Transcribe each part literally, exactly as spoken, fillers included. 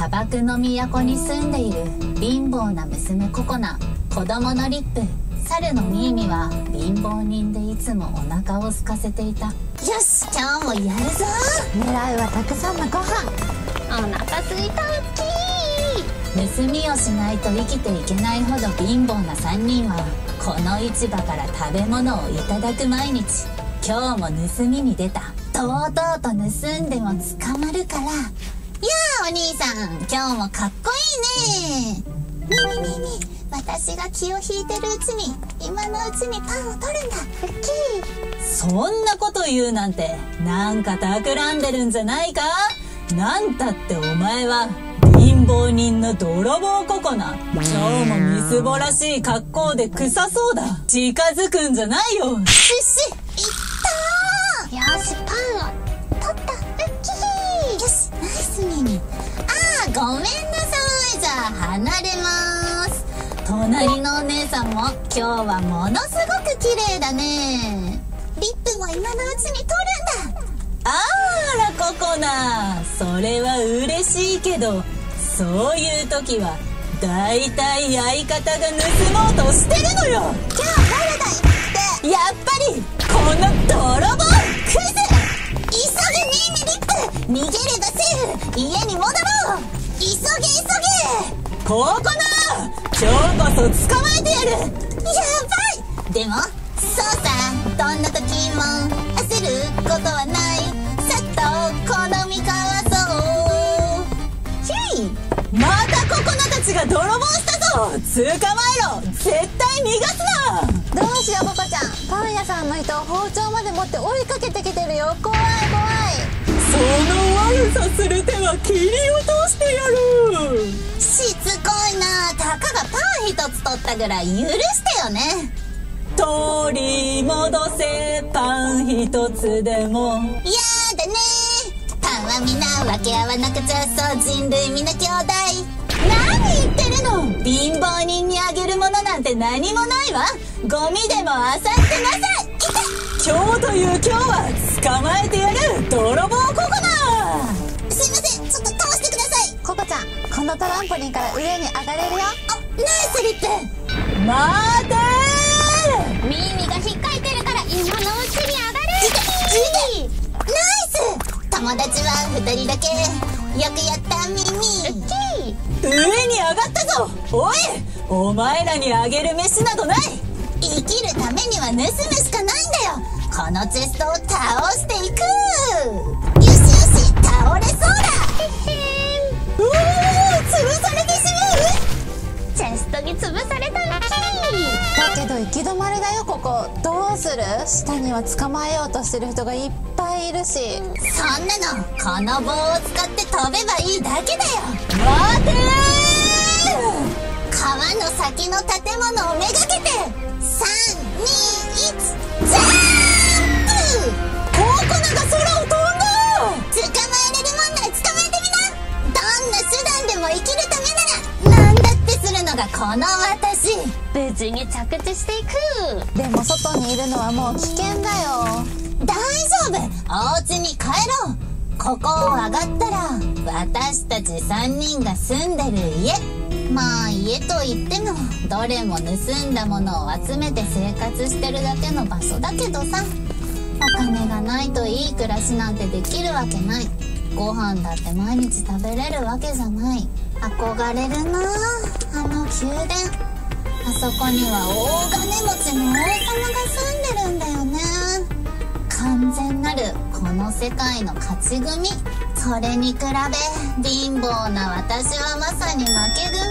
砂漠の都に住んでいる貧乏な娘ココナ、子供のリップ、猿のミーミは貧乏人でいつもお腹を空かせていた。よし、今日もやるぞ。 狙うはたくさんのご飯。 お腹すいたウッキー。 盗みをしないと生きていけないほど貧乏なさんにんはこの市場から食べ物をいただく毎日。今日も盗みに出た。とうとうと盗んでも捕まるから。やあお兄さん、今日もかっこいいね。みみみみ、私が気を引いてるうちに今のうちにパンを取るんだ。ウッキー。そんなこと言うなんて、なんか企んでるんじゃないか。なんたってお前は貧乏人の泥棒ココナ。今日もみすぼらしい格好で臭そうだ。近づくんじゃないよ。しし、いったー。 よし、パンを取ったウッキー。 よし、ナイスミミ。あー、ごめんなさい。じゃあ離れます。隣のお姉さんも今日はものすごく綺麗だね。リップも今のうちに取るんだ。あーらココナ、それは嬉しいけど、そういう時はだいたい相方が盗もうとしてるのよ。じゃあ誰だって。やっぱりこの泥棒クズ。急げミーミリップ、逃げればセーフ。家に戻ろう。急げ急げココナ、今日こそ捕まえてやる。やばい。でもそうさ、どんな時も焦ることはない。さっとこの身かわそう。ヒュイ、またココナたちが泥棒したぞ。捕まえろ、絶対逃がすな。 どうしようココちゃん、パン屋さんの人包丁まで持って追いかけてきてるよ。怖い怖い。 その悪さする手は切り落としてやる。しつこいな。たかがパン一つ取ったぐらい許してよね。取り戻せパン一つでも。やだね。パンはみんな分け合わなくちゃ。そう、人類みんな兄弟。何言ってるの。貧乏人にあげるものなんて何もないわ。ゴミでも漁ってなさい。今日という今日は捕まえてやる、泥棒ココナ。すいません、ちょっと通してください。 ココちゃん、このトランポリンから上に上がれるよ。 あ、ナイスリップ。待てー。 ミーミが引っかいてるから今のうちに上がる。 ナイス。友達はふたりだけ。よくやったミミ。 ウッキー。 上に上がったぞ。おい、お前らにあげる飯などない。生きるためには盗むしかないんだよ。このチェストを倒していく。よしよし、倒れそうだ。うおー、潰されてしまう。 チェストに潰されたウッキだけど行き止まりだよここ。どうする？下には捕まえようとしてる人がいっぱいいるし。 そんなのこの棒を使って飛べばいいだけだよ。待てー。川の先の建物をめがけてさんにいち、ジャンプ。ココナが空を飛んだ。捕まえれるもんなら捕まえてみな。どんな手段でも生きるためなら何だってするのがこの私。 ー。無事に着地していく。 でも外にいるのはもう危険だよ。 大丈夫、お家に帰ろう。ここを上がったら私たちさんにんが住んでる家。まあ家といってもどれも盗んだものを集めて生活してるだけの場所だけどさ。お金がないといい暮らしなんてできるわけない。ご飯だって毎日食べれるわけじゃない。憧れるなあ、あの宮殿。あそこには大金持ちの王様が住んでるんだよね。完全なるこの世界の勝ち組。それに比べ貧乏な私はまさに負け組。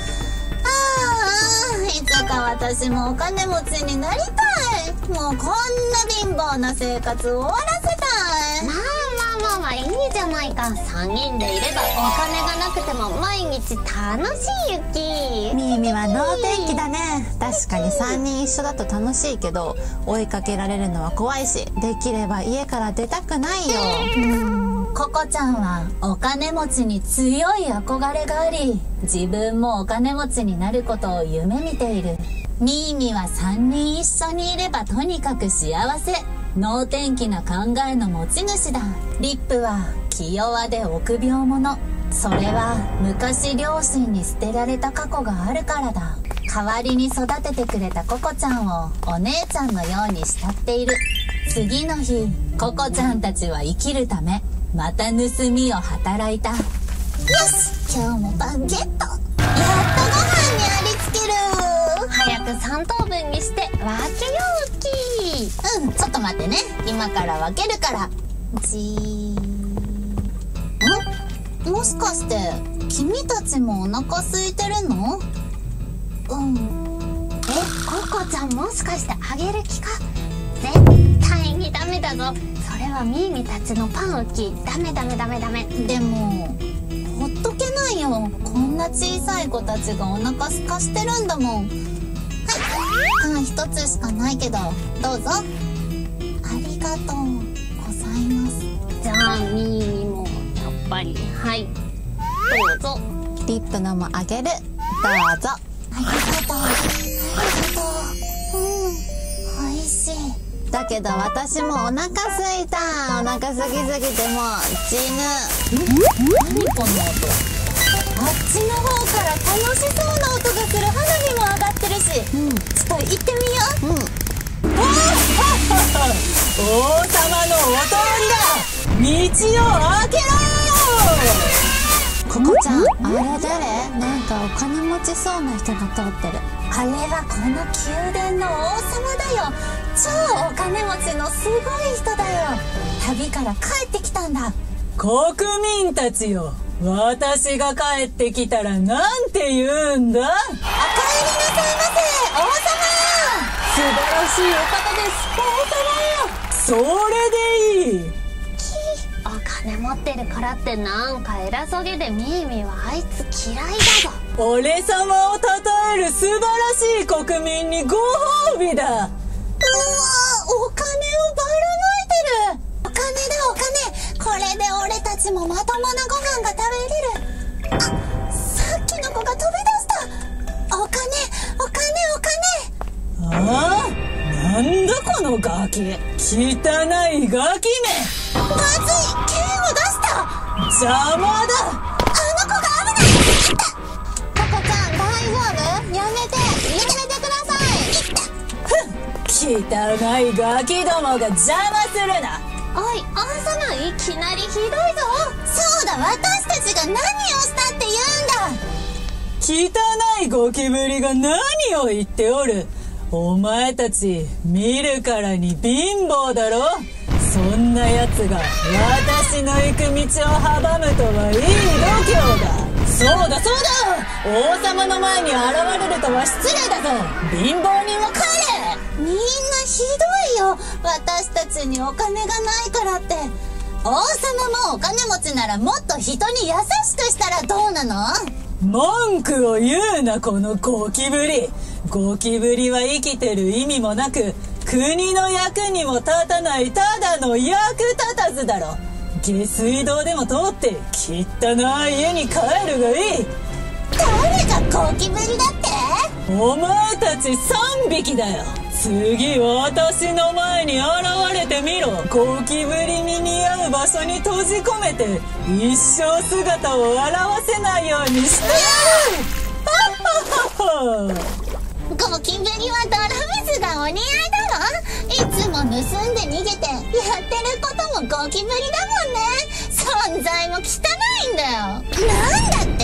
ああ、いつか私もお金持ちになりたい。もうこんな貧乏な生活終わらせたい。 まあまあまあまあいいじゃないか。さんにんでいればお金がなくても毎日楽しいユッキー。 ミーミは能天気だね。確かにさんにん一緒だと楽しいけど追いかけられるのは怖いし、できれば家から出たくないよ。 うん、ココちゃんはお金持ちに強い憧れがあり、自分もお金持ちになることを夢見ている。ミーミはさんにん一緒にいればとにかく幸せ。能天気な考えの持ち主だ。リップは気弱で臆病者。 それは昔両親に捨てられた過去があるからだ。代わりに育ててくれたココちゃんをお姉ちゃんのように慕っている。次の日、ココちゃんたちは生きるためまた盗みを働いた。よし、今日もパンゲット。やっとご飯にありつける。 早くさん等分にして分けようき。 うん、ちょっと待ってね。今から分けるから。じーん？もしかして君たちもお腹空いてるの？うん。 え、ココちゃんもしかしてあげる気か？絶対にダメだぞ。それはミーミたちのパンウキ。ダメダメダメダメ。 でもほっとけないよ。こんな小さい子たちがお腹空かしてるんだもん。はい、パン一つしかないけどどうぞ。ありがとうございます。 じゃあミーミもやっぱり。はい、どうぞ。 リップのもあげる。どうぞ。 ありがとうありがとう。うん、おいしい。 だけど私もお腹すいた。お腹すきすぎてもう死ぬ。 何この音。あっちの方から楽しそうな音がする。花火も上がってるし、うん、ちょっと行ってみよう。うん。 王様のお通りだ。道を開けろ。 ココちゃん、あれ誰？なんかお金持ちそうな人が通ってる。 あれはこの宮殿の王様だよ。超お金持ちのすごい人だよ。旅から帰ってきたんだ。 国民たちよ、私が帰ってきたらなんて言うんだ。お帰りなさいませ、王様。 素晴らしいお方です、王様。それでいい。 お金持ってるからってなんか偉そうげでミーミはあいつ嫌いだぞ。 俺様を称える素晴らしい国民にご褒美だ。うわ、 お金をばらまいてる。お金だお金。これで俺たちもまともなご飯が食べれる。あ、さっきの子が飛び出した。お金お金お金。 ああ、なんだこのガキ。汚いガキめ。 まずい、剣を出した。 邪魔だ。 あの子が危ない。いった。 ココちゃん大丈夫？やめてやめてください。 汚いガキどもが邪魔するな。 おい王様、いきなりひどいぞ。 そうだ、私たちが何をしたって言うんだ。 汚いゴキブリが何を言っておる。お前たち見るからに貧乏だろ。そんなやつが私の行く道を阻むとはいい度胸だ。そうだそうだ、王様の前に現れるとは失礼だぞ。貧乏人は帰れ。 みんなひどいよ。私たちにお金がないからって。王様もお金持ちならもっと人に優しくしたらどうなの？ 文句を言うな、このゴキブリ。ゴキブリは生きてる意味もなく、国の役にも立たないただの役立たずだろ。下水道でも通って汚い家に帰るがいい。 誰がゴキブリだって？ お前たちさんびきだよ。次私の前に現れてみろ。ゴキブリに似合う場所に閉じ込めて一生姿を現せないようにしてやる。 ゴキブリは泥水がお似合いだろ。いつも盗んで逃げてやってることもゴキブリだもんね。存在も汚いんだよ。なんだって？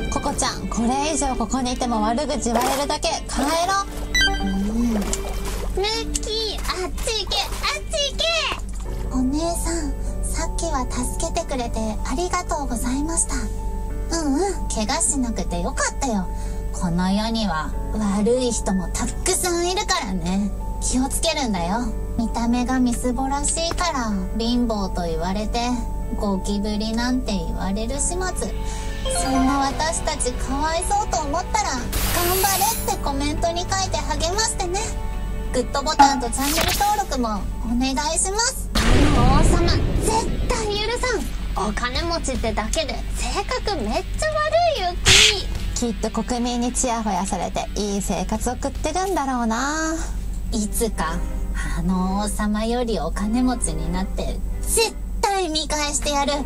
ココちゃん、これ以上ここにいても悪口言われるだけ。帰ろう。うん、 ムッキー、あっち行けあっち行け。 お姉さん、さっきは助けてくれてありがとうございました。うんうん、怪我しなくてよかったよ。この世には悪い人もたくさんいるからね。気をつけるんだよ。見た目がみすぼらしいから貧乏と言われてゴキブリなんて言われる始末。そんな私たちかわいそうと思ったら頑張れってコメントに書いて励ましてね。グッドボタンとチャンネル登録もお願いします。 あの王様絶対許さん。お金持ちってだけで性格めっちゃ悪いよきっと国民にチヤホヤされていい生活を送ってるんだろうな。 いつかあの王様よりお金持ちになって絶対見返してやる。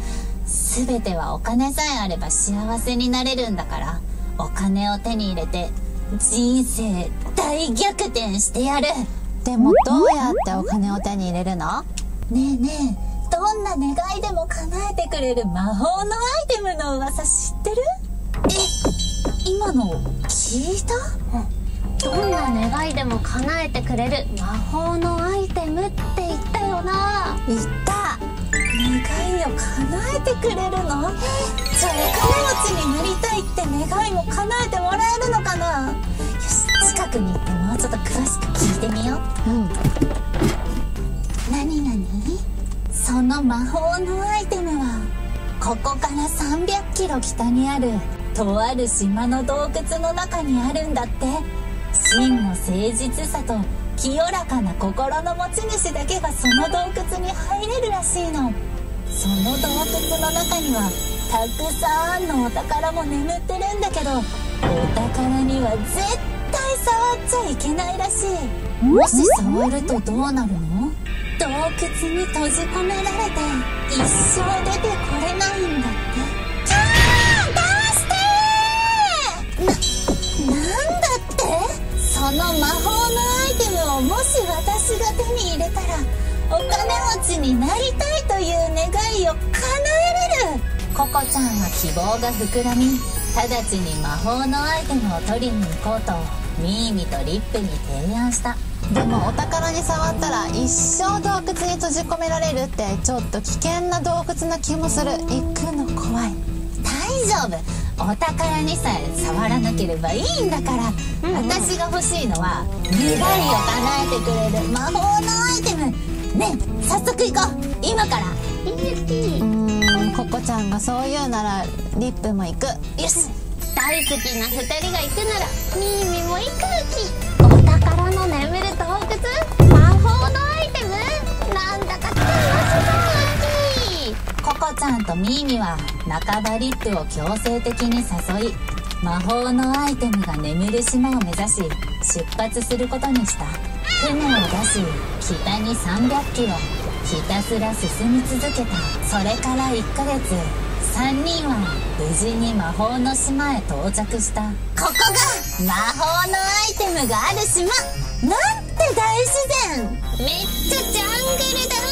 全てはお金さえあれば幸せになれるんだから、お金を手に入れて人生大逆転してやる。 でもどうやってお金を手に入れるの？ ねえねえ、どんな願いでも叶えてくれる魔法のアイテムの噂知ってる？え、今の聞いた？ どんな願いでも叶えてくれる魔法のアイテムって言ったよな。 言った。 願いを叶えてくれるの？じゃあお金持ちになりたいって願いも叶えてもらえるのかな？よし、近くに行ってもうちょっと詳しく聞いてみよう。 うん。 なになに？その魔法のアイテムはここからさんびゃくキロ北にあるとある島の洞窟の中にあるんだって。真の誠実さと清らかな心の持ち主だけがその洞窟に入れるらしいの。その洞窟の中にはたくさんのお宝も眠ってるんだけど、お宝には絶対触っちゃいけないらしい。もし触るとどうなるの？洞窟に閉じ込められて一生出てこれないんだって。キャー！出してー！な、なんだって？その魔法のアイテムをもし私が手に入れたらお金持ちになりたいという願いを叶えれる。ココちゃんは希望が膨らみ、直ちに魔法のアイテムを取りに行こうとミーミとリップに提案した。 でもお宝に触ったら一生洞窟に閉じ込められるってちょっと危険な洞窟な気もする。行くの怖い。 大丈夫、お宝にさえ触らなければいいんだから、うんうん、私が欲しいのは願いを叶えてくれる魔法のアイテムね。え、早速行こう、今から。 いいうーん、ココちゃんがそう言うならリップも行く。 よし、 大好きなふたりが行くならミーミも行くき。お宝の眠る洞窟、魔法のアイテム、なんだか楽しそうき。 ココちゃんとミーミは半ばリップを強制的に誘い、魔法のアイテムが眠る島を目指し出発することにした。船を出し北にさんびゃくキロひたすら進み続けた。それからいっかげつ、さんにんは無事に魔法の島へ到着した。ここが魔法のアイテムがある島。なんて大自然。 めっちゃジャングルだ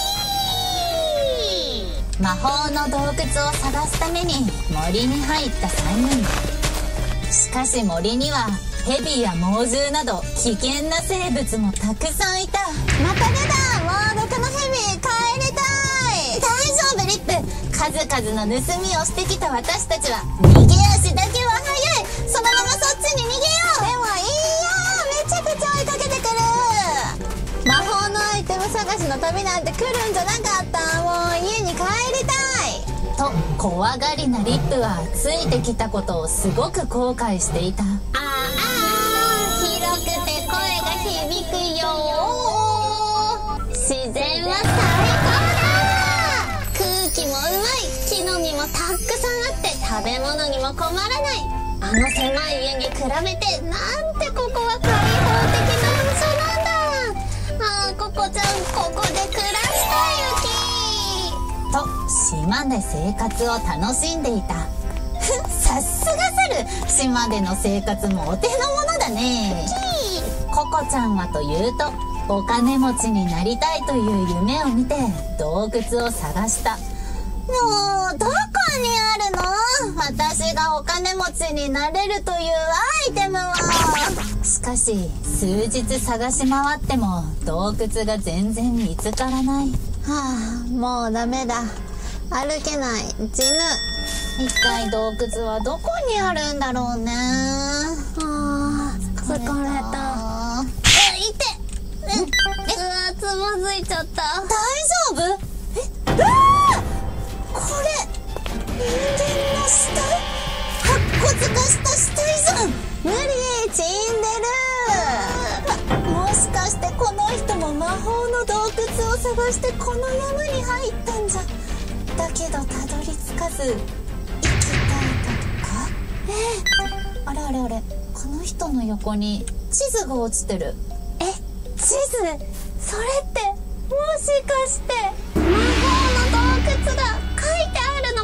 っきー。 魔法の洞窟を探すために森に入ったさんにん。しかし森にはヘビや猛獣など危険な生物もたくさんいた。また出た、猛毒のヘビ、帰りたい。大丈夫リップ、数々の盗みをしてきた私たちは逃げ足だけは速い。そのままそっちに逃げよう。でもいいよ、めちゃくちゃ追いかけてくる。 魔法のアイテム探しの旅なんて来るんじゃなかった。もう家に帰りたいと怖がりなリップはついてきたことをすごく後悔していた。 あーあー、広くて声が響くよー。自然は最高だ。空気もうまい、木の実もたくさんあって食べ物にも困らない。あの狭い家に比べてなんてここは開放的な場所なんだ。あー、ココちゃんここで暮らしたいよき。 と島で生活を楽しんでいた。さすが猿、島での生活もお手の物だね。ココちゃんはというとお金持ちになりたいという夢を見て洞窟を探した。もうどこにあるの？私がお金持ちになれるというアイテムは。しかし数日探し回っても洞窟が全然見つからない。 はあ、もうダメだ。歩けない。死ぬ。 一体洞窟はどこにあるんだろうね。 あー、疲れた。 え、いて。え、 うわ、つまずいちゃった。 大丈夫？え、うわー！これ人間の死体？白骨化した死体じゃん。 無理、死んでる。 もしかしてこの人も魔法の洞窟を探してこの山に入ったんじゃ。だけどたどり着かず生きたいとか。えー、あれあれあれ、この人の横に地図が落ちてる。 え、地図？それってもしかして魔法の洞窟が書いてあるの？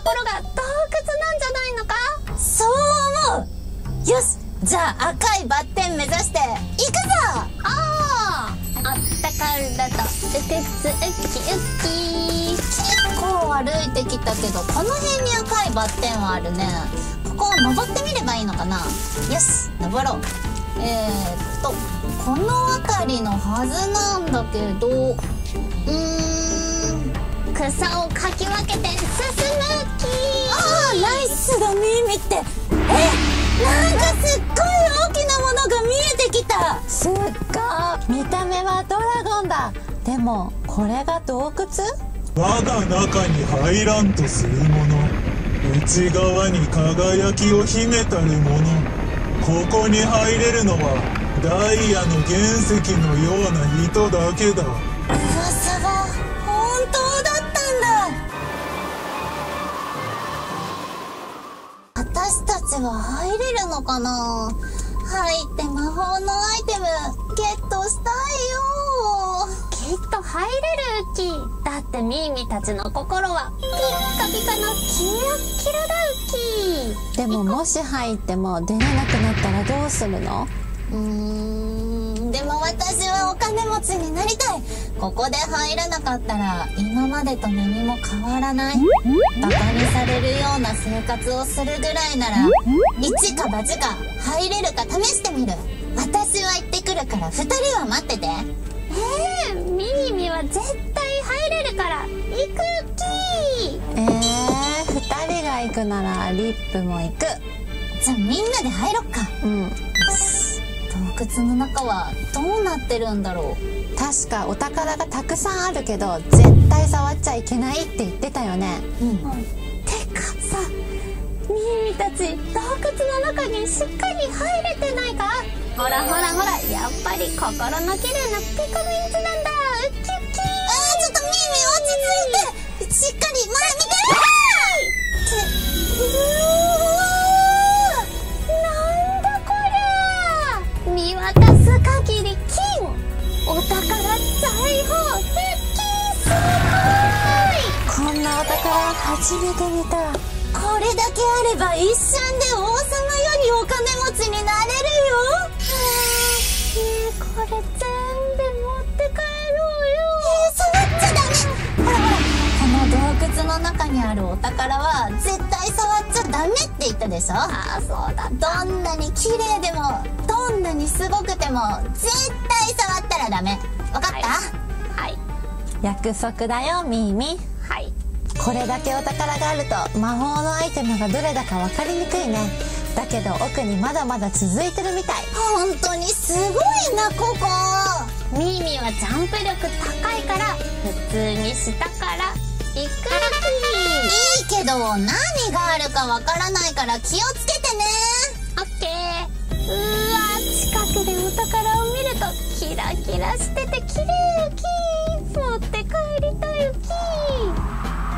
ろが洞窟なんじゃないのか。 そう思う。よし、じゃあ赤いバッテン目指して行くぞ。 あー、あったからだ。うくつウッキウッキ。 結構歩いてきたけど、この辺に赤いバッテンはあるね。ここを登ってみればいいのかな。よし、登ろう。えーっとこの辺りのはずなんだけど、うーん草をかき分けて進むキー。 あー、ナイスだミーミって。え、なんかすっごい大きなものが見えてきた。 すっごい。見た目はドラゴンだ。でもこれが洞窟？ 我が中に入らんとするもの、内側に輝きを秘めたるもの、ここに入れるのはダイヤの原石のような人だけだ。 噂が本当だったんだ。私たちは入れるのかな。入って魔法のアイテムゲットしたいよ。 きっと入れるウッキー。だってミーミたちの心はピッカピカのキラッキラだウッキー。 でももし入っても出れなくなったらどうするの？ うーん、でも私はお金持ちになりたい。ここで入らなかったら今までと何も変わらない。バカにされるような生活をするぐらいなら一か八か入れるか試してみる。私は行ってくるから二人は待ってて。 えー、ミーミは絶対入れるから行くキー。 えー、ふたりが行くならリップも行く。 じゃあみんなで入ろっか。 うん。 洞窟の中はどうなってるんだろう。 確かお宝がたくさんあるけど絶対触っちゃいけないって言ってたよね。 うん、 てかさ、ミーミたち洞窟の中にしっかり入れてないか。ほらほらほら、やっぱり心の綺麗なピコミンズなんだウッキウッキー。 あー、ちょっとミーミー落ち着いて、しっかり前見て。 なんだこりゃ。見渡す限り金、お宝財宝、ウッキーすごい。 こんなお宝初めて見た。 これだけあれば一瞬で王様よりお金持ちになれるよ。 ねえ、これ全部持って帰ろうよ。 えー、触っちゃダメ。ほらほら、この洞窟の中にあるお宝は絶対触っちゃダメって言ったでしょ。 ああ、そうだ。 どんなに綺麗でもどんなにすごくても絶対触ったらダメ。わかった？ はい。 約束だよミーミ。 はい。 これだけお宝があると魔法のアイテムがどれだか分かりにくいね。だけど奥にまだまだ続いてるみたい。 本当にすごいなここ。 ミーミはジャンプ力高いから普通に下から行くいいけど何があるかわからないから気をつけてね。 オッケー。うわ、近くでお宝を見るとキラキラしてて綺麗ウキー。持って帰りたいウキー。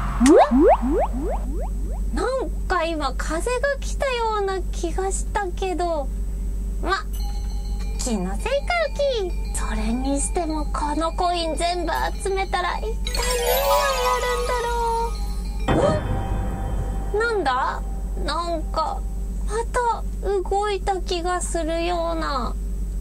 なんか今風が来たような気がしたけど、ま、気のせいかウキー。それにしてもこのコイン全部集めたら一体何をやるんだろう。なんだ？なんかまた動いた気がするような。うっ、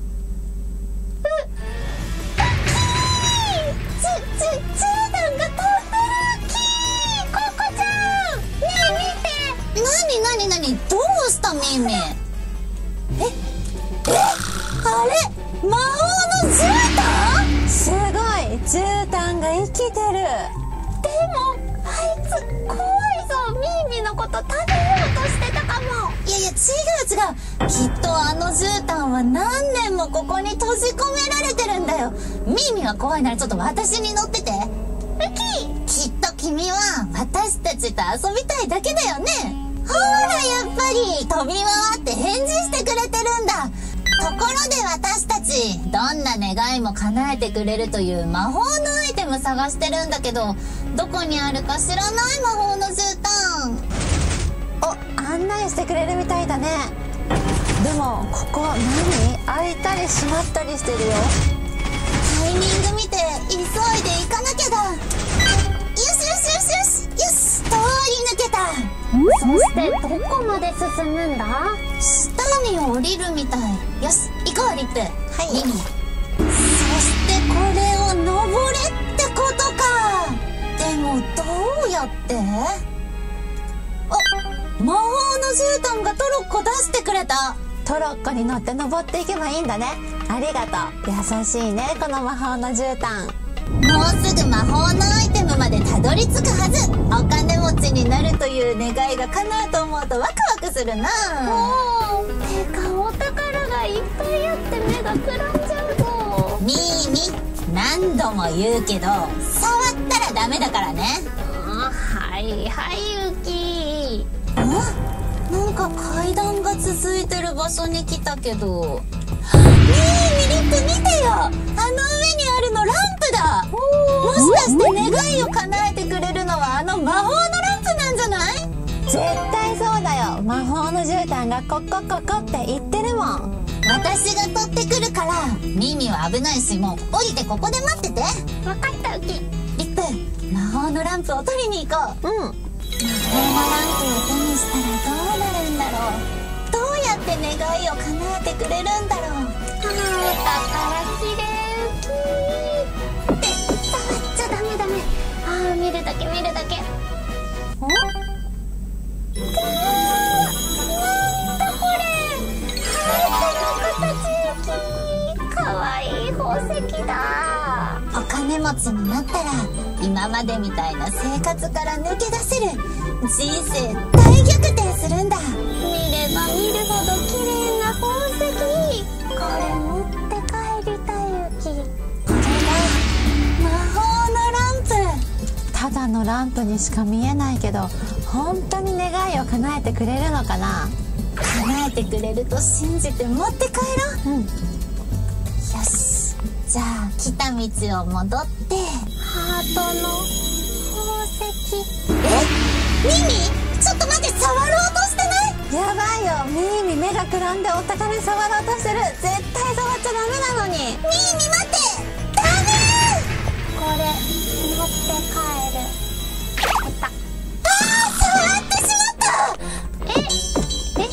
ウッキー！じ、じ、じゅうだんが飛んでるウッキー！ココちゃん！ねえ見て！ なになになに、どうしたミーミー。ええ、あれ魔法の絨毯？ すごい、絨毯が生きてる。 でもあいつ怖いぞ。ミーミーのこと食べようとしてたかも。 いやいや違う違う、きっとあの絨毯は何年もここに閉じ込められてるんだよ。ミーミーが怖いならちょっと私に乗ってて。 ウキきっと君は私たちと遊びたいだけだよね。ほらやっぱり飛び回って返事してくれてるんだ。ところで私たちどんな願いも叶えてくれるという魔法のアイテム探してるんだけど、どこにあるか知らない魔法の絨毯。 お、案内してくれるみたいだね。でもここ何？開いたり閉まったりしてるよ。 タイミング見て急いで行かなきゃだ。よしよしよしよしよし、通り抜けた。 してどこまで進むんだ？ 下に降りるみたい。よし行こうリップ。 はい。 ミミ。そしてこれを登れってことか。でもどうやって？あ、魔法の絨毯がトロッコ出してくれた。 トロッコに乗って登っていけばいいんだね。ありがとう。優しいね、この魔法の絨毯。 もうすぐ魔法のアイテムまでたどり着くはず。お金持ちになるという願いが叶うと思うとワクワクするな。 おー、てかお宝がいっぱいあって目がくらんじゃうぞ。 ミーミ、何度も言うけど触ったらダメだからね。 あ、はいはいユキ。 ん？なんか階段が続いてる場所に来たけど。ミーミ、リップ見てよ。あの上にあるのランプだ。もしかして願いを叶えてくれるのはあの魔法のランプなんじゃない？ 絶対そうだよ。魔法の絨毯がコッコッコッコって言ってるもん。 私が取ってくるから。ミミは危ないし、もう降りてここで待ってて。 わかったユキ。 リップ、魔法のランプを取りに行こう。 うん。 魔法のランプを手にしたらどうなるんだろう。どうやって願いを叶えてくれるんだろう。 あー、宝きれいユキ。って触っちゃダメダメ。あー、見るだけ見るだけ。お？うわー、なんだこれ。ハートの形ユキ。かわいい宝石だ。 お金持ちになったら今までみたいな生活から抜け出せる。人生大逆転するんだ。 見れば見るほど綺麗な宝石。これ持って帰りたいユキ。 これが魔法のランプ。 ただのランプにしか見えないけど、本当に願いを叶えてくれるのかな。 叶えてくれると信じて持って帰ろう。 うん。 よし、じゃあ来た道を戻って。 ハートの宝石。 え、ミミ、ちょっと待って、触ろうとしてない？ やばいよ、ミーミ目がくらんでお宝に触ろうとしてる。絶対触っちゃダメなのに。 ミミ待って、ダメ。 これ持って帰る。やった。 あー、触ってしまった。 ええ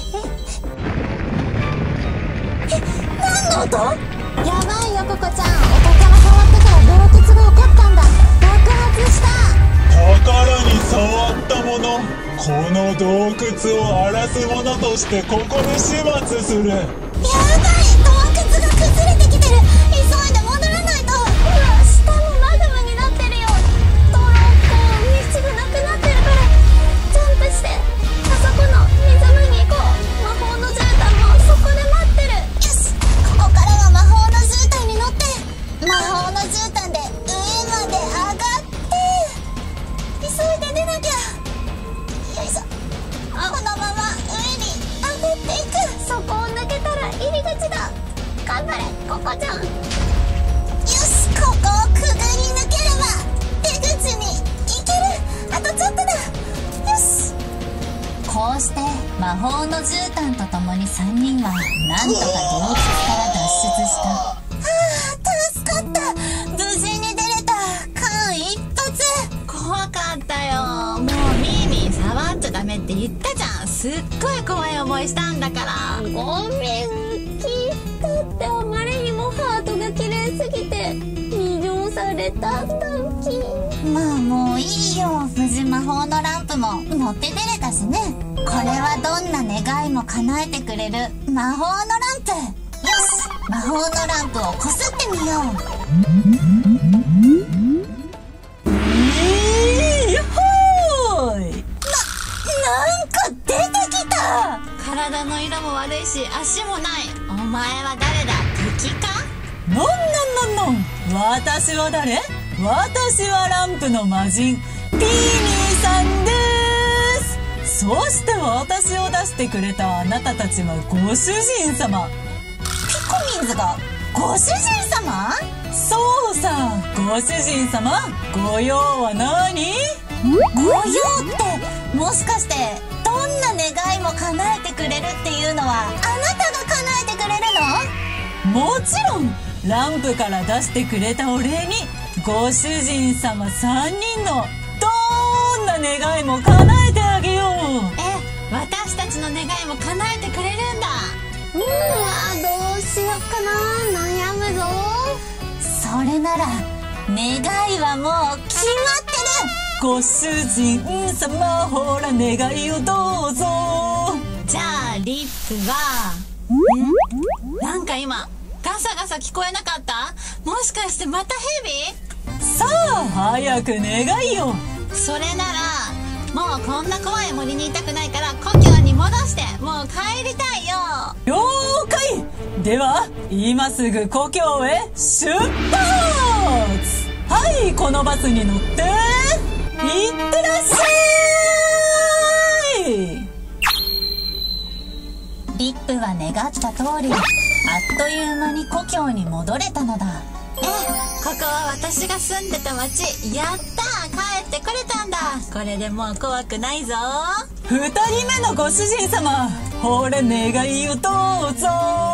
ええ、何の音？ やばいよココちゃん、お宝触ってから洞窟が起こったんだ。爆発した。 宝に触った者、この洞窟を荒らす者としてここで始末する。 やばい、洞窟が崩れてきてる。急いで戻らないと。 うわ、下もマグマになってるよ。トロッコ、道がなくなってるからジャンプしてあそこの湖に行こう。魔法の絨毯もそこで待ってる。 よし、ここからは魔法の絨毯に乗って、魔法の絨毯で上まで上がって、急いで出なきゃ。よいしょ。このまま上に上がっていく。 そこを抜けたら入り口だ。頑張れココちゃん。 よし、ここをくぐり抜ければ出口に行ける。あとちょっとだ。よし。こうして魔法の絨毯とともにさんにんはなんとか洞窟から脱出した。はあ、助かった。無事に出れた。間一髪。 怖かったよ。もうミーミー触っちゃダメって言ったじゃん。すっごい怖い思いしたんだから。 ごめんキ。だってあまりにもハートが綺麗すぎて魅了されたんだキ。 まあもういいよ。無事魔法のランプも持って出れたしね。これはどんな願いも叶えてくれる魔法のランプ。よし、魔法のランプをこすってみよう。 いやっほーい。 なんか出てきた。 体の色も悪いし足もない。お前は誰だ、敵か？ のんのんのんのん。私は誰？私はランプの魔人ピーミーさんです。そして私を出してくれたあなたたちはご主人様。 ピコミンズがご主人様？ そうさ、ご主人様。ご用は何？ ご用ってもしかしてどんな願いも叶えてくれるっていうのはあなたが叶えてくれるの？ もちろん。ランプから出してくれたお礼にご主人様さんにんのどんな願いも叶えてあげよう。 え、 の願いも叶えてくれるんだ。 うわ、どうしよっかな、悩むぞ。 それなら願いはもう決まってる。 ご主人様、ほら願いをどうぞ。 じゃあリップはんなんか今ガサガサ聞こえなかった？もしかしてまたヘビ？ さあ早く願いよ。 それならもうこんな怖い森にいたくないから故郷に戻してもう帰りたいよ。 了解。では今すぐ故郷へ出発。はい、このバスに乗っていってらっしゃい。 リップは願った通り、あっという間に故郷に戻れたのだ。 え、ここは私が住んでた町。やったー、帰ってこれたんだ。これでもう怖くないぞ。 二人目のご主人様、ほれ願いをどうぞ。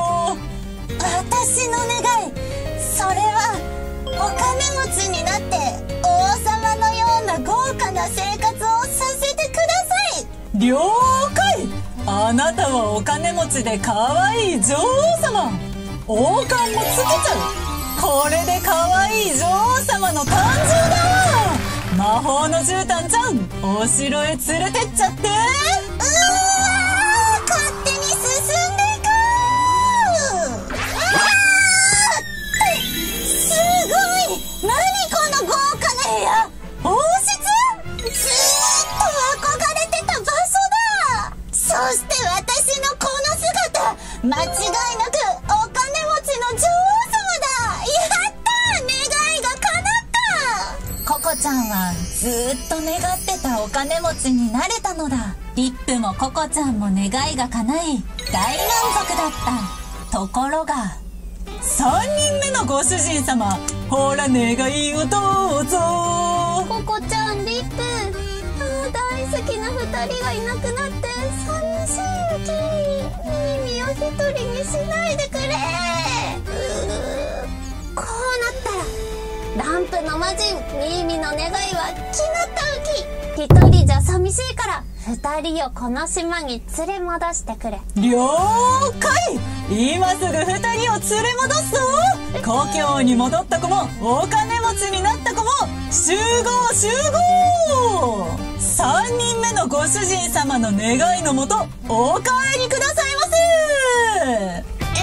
私の願い、それはお金持ちになって王様のような豪華な生活をさせてください。 了解。あなたはお金持ちで可愛い女王様。王冠もつけちゃう。これで可愛い女王様の誕生だ。魔法の絨毯ちゃん、お城へ連れてっちゃって。 うわー、勝手に進んでいくー。あーってすごい。何この豪華な部屋。王室？ずーっと憧れてた場所だ。そして私のこの姿、間違いなくお金持ちの女王様だ。やったー、願いが叶った。ココちゃんはずーっと願ってたお金持ちになれたのだ。リップもココちゃんも願いが叶い大満足だった。ところが三人目のご主人様、ほら願いをどうぞ。 ココちゃん、リップ、あー、大好きな二人がいなくなって寂しいよ。キーミミを一人にしないでくれ。うー、こうなったらランプの魔人ミミの願いは決まったウキ。一人じゃ寂しいから二人をこの島に連れ戻してくれ。 了解。今すぐ二人を連れ戻すぞ。故郷に戻った子もお金持ちになった子も集合集合。三人目のご主人様の願いのもとお帰りくださいませ。 え、え、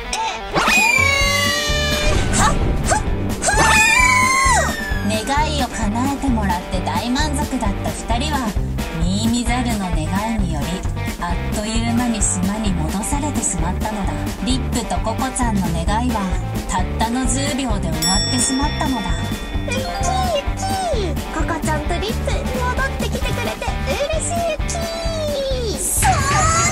えー、はっはっはー。願いを叶えてもらって大満足だった二人はミーミザルの願いによりあっという間に島に戻されてしまったのだ。リップとココちゃんの願いはたったのじゅうびょうで終わってしまったのだ。 キーキー、ココちゃんとリップ戻ってきてくれて嬉しい。キー、 そんな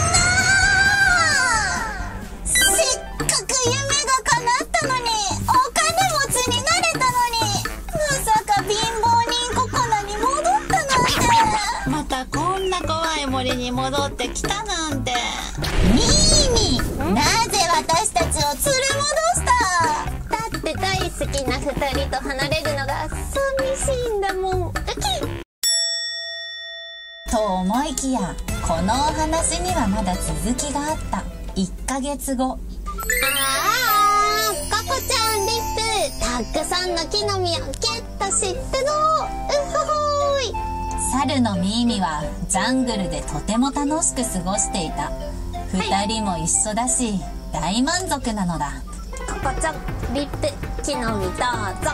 ー、せっかく夢が叶ったのにお金持ちになれたのに、まさか貧乏人ココナに戻ったなんて。 またこんな怖い森に戻ってきたなんて。 ミーミ、なぜ私たちを連れ戻した？ だって大好きな二人と離れるのが寂しいんだもん。ウキ。 と思いきやこのお話にはまだ続きがあった。いっかげつご。 あー、ココちゃん、リップ、たくさんの木の実をゲットしてのうほほーい。 猿のミーミはジャングルでとても楽しく過ごしていた。二人も一緒だし大満足なのだ。 ココちゃん、リップ、木の実どうぞ。はい。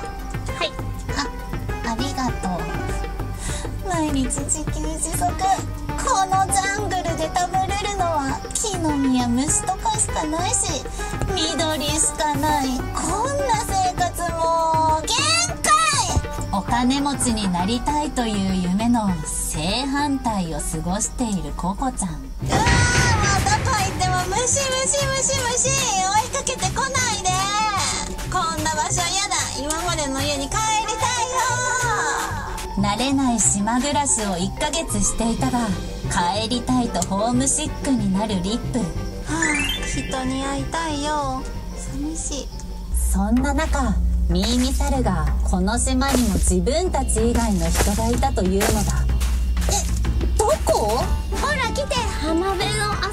あ、ありがとう。毎日自給自足。このジャングルで食べれるのは木の実や虫とかしかないし、緑しかない。こんな生活もう限界。お金持ちになりたいという夢の正反対を過ごしているココちゃん。うわー、もうどこ行ってもムシムシムシムシ追いかけてこないで。こんな場所やだ。今までの家に帰りたいよ。慣れない島暮らしをいっかげつしていたが、帰りたいとホームシックになるリップ。 はあ、人に会いたいよ。寂しい。 そんな中、ミーミサルがこの島にも自分たち以外の人がいたというのだ。え、どこ？ ほら来て、浜辺のあ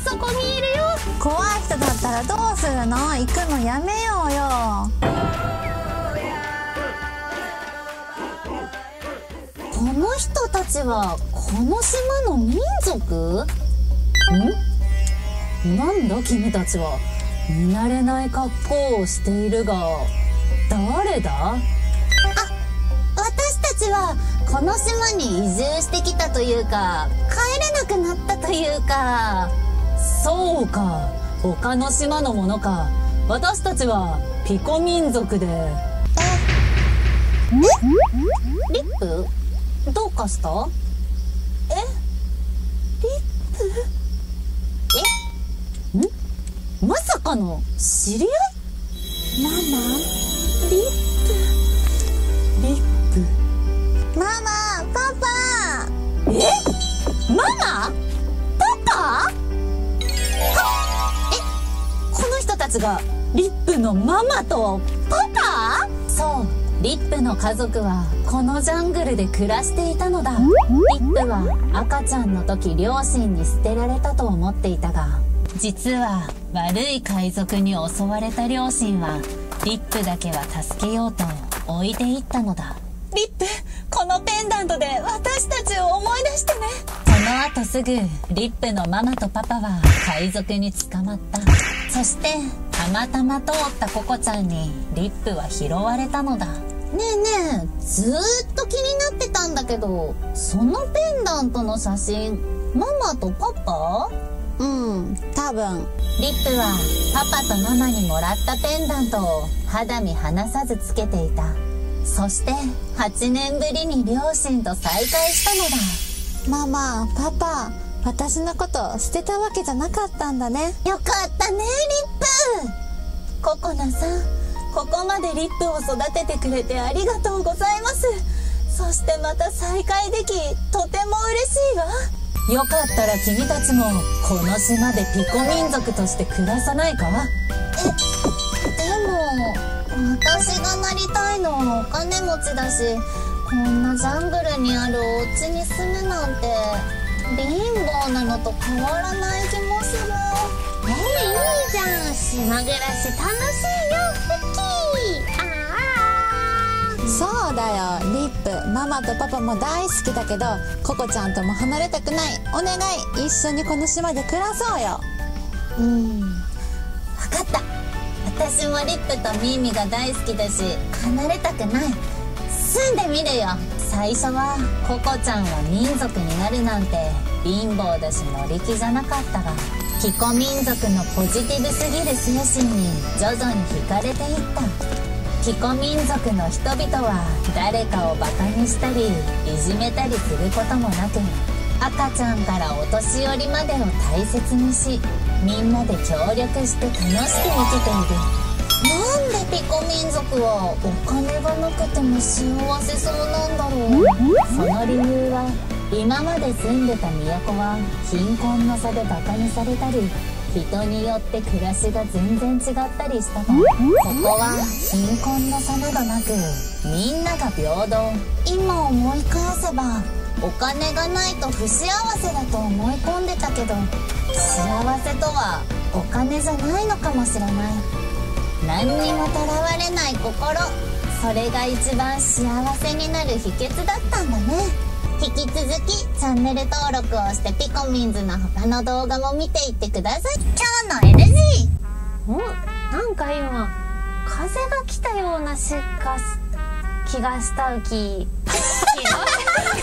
らどうするの？行くのやめようよ。 この人たちはこの島の民族？ん？なんだ君たちは。見慣れない格好をしているが、誰だ？あ、 私たちはこの島に移住してきたというか、帰れなくなったというか。 そうか、他の島のものか。私たちはピコ民族で。え、リップ？どうかした？え？リップ？え？ん？まさかの知り合い？ ママ？ リップリップママ、パパ。 え？ママ？パパ？は？え？この人たちがリップのママとパパ？そう、リップの家族はこのジャングルで暮らしていたのだ。リップは赤ちゃんの時両親に捨てられたと思っていたが、実は悪い海賊に襲われた両親はリップだけは助けようと置いていったのだ。リップ、このペンダントで私たちを思い出してね。その後すぐリップのママとパパは海賊に捕まった。そしてたまたま通ったココちゃんにリップは拾われたのだ。ねえねえ、ずーっと気になってたんだけど、そのペンダントの写真、ママとパパ？ うん、多分。 リップはパパとママにもらったペンダントを肌身離さずつけていた。そしてはちねんぶりに両親と再会したのだ。 ママ、パパ、私のこと捨てたわけじゃなかったんだね。 よかったね、リップ。 ココナさん、ここまでリップを育ててくれてありがとうございます。そしてまた再会でき、とても嬉しいわ。よかったら君たちもこの島でピコ民族として暮らさないか？ え、でも私がなりたいのはお金持ちだし、こんなジャングルにあるお家に住むなんて貧乏なのと変わらない気もする。 えー、いいじゃん、島暮らし楽しいよ、フッキー。あー、 そうだよ、リップ、ママとパパも大好きだけど、ココちゃんとも離れたくない。お願い、一緒にこの島で暮らそうよ。 うん、分かった。私もリップとミーミが大好きだし離れたくない。住んでみるよ。最初はココちゃんは民族になるなんて貧乏だし乗り気じゃなかったが、ピコ民族のポジティブすぎる精神に徐々に惹かれていった。ピコ民族の人々は誰かをバカにしたりいじめたりすることもなく、赤ちゃんからお年寄りまでを大切にし、みんなで協力して楽しく生きている。 なんでピコ民族はお金がなくても幸せそうなんだろう。 その理由は、今まで住んでた都は貧困の差でバカにされたり、人によって暮らしが全然違ったりしたが、ここは貧困の差などなくみんなが平等。 今思い返せばお金がないと不幸せだと思い込んでたけど、幸せとはお金じゃないのかもしれない。何にもとらわれない心、それが一番幸せになる秘訣だったんだね。引き続きチャンネル登録をしてピコミンズの他の動画も見ていってください。今日の エヌジー。 お、なんか今風が来たようなしか気がしたうき。